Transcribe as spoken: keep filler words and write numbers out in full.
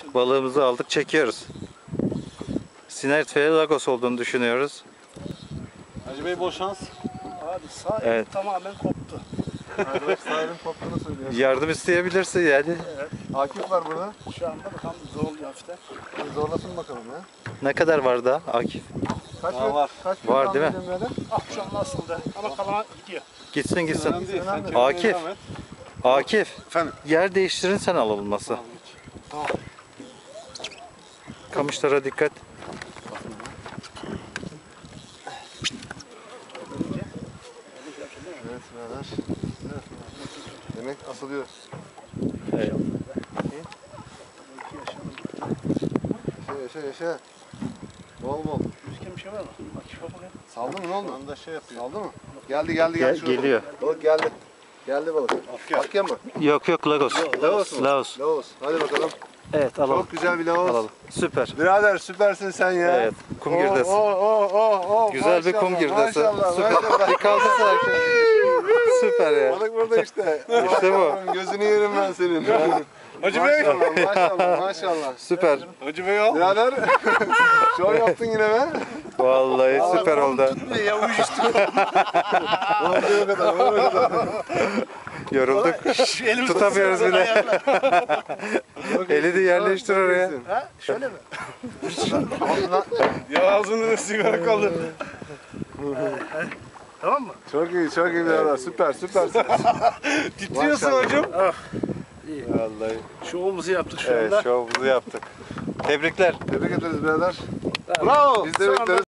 Balığımızı aldık, çekiyoruz. Sineritfe Lagos olduğunu düşünüyoruz. Hacı Bey bol şans. Abi sahil Evet. tamamen koptu. Arkadaş sahibin koptuğunu söylüyor. Yardım isteyebilirsin yani. Evet. Akif var burada. Şu anda bakalım zorluyor hafiften. Bir zorlasın bakalım ya. Ne kadar var daha Akif? Kaç Daha var. Kaç Var değil mi? Ah şu an nasıldı? Ama kalan gidiyor. Gitsin gitsin. Önemli değil. Sen Akif. kendine devam et. Akif. Efendim. Yer değiştirin sen alalım nasıl? Tamam. Kamışlara dikkat. Evet birader. Demek asılıyor. Evet. Yaşa yaşa yaşa. Bol bol. Gözüken bir şey var mı? Bak şu bakayım. Saldı mı ne oldu? Anda şey yapıyor. Saldı mı? Geldi geldi geldi. Gel- Şuraya geliyor. Balık. balık geldi. Geldi balık. Afya. Afya mı? Yok yok Lagos. Laos mu? Laos. Laos. Hadi bakalım. Evet alalım. Çok güzel bir Laos. Alalım. Süper. Birader süpersin sen ya. Evet. Kum girdası. Oh, oh, oh, oh. Güzel bir kum Maşallah, girdası. Maşallah, Süper. maşallah. Bir kaldı sakin. Süper ya. Balık burada işte. İşte bu. Gözünü yerim ben senin. Hacı Bey. Maşallah maşallah maşallah. Süper. Hacı Bey al. Birader şov yaptın yine be. Vallahi süper oldu. Ya uyuştu. Oldu o kadar, oldu o kadar. Yorulduk. Elimiz Tutamıyoruz bile. Eli de yerleştir oraya. Ha şöyle mi? Ya ağzında da sigara kaldı. Tamam mı? Çok iyi, çok iyi birader. Süper, süpersin. Titriyorsun hocam. Vallahi. Şovumuzu yaptık şu Evet, anda. şovumuzu yaptık. Tebrikler. Tebrik ederiz birader. Bravo. Biz de bekleriz.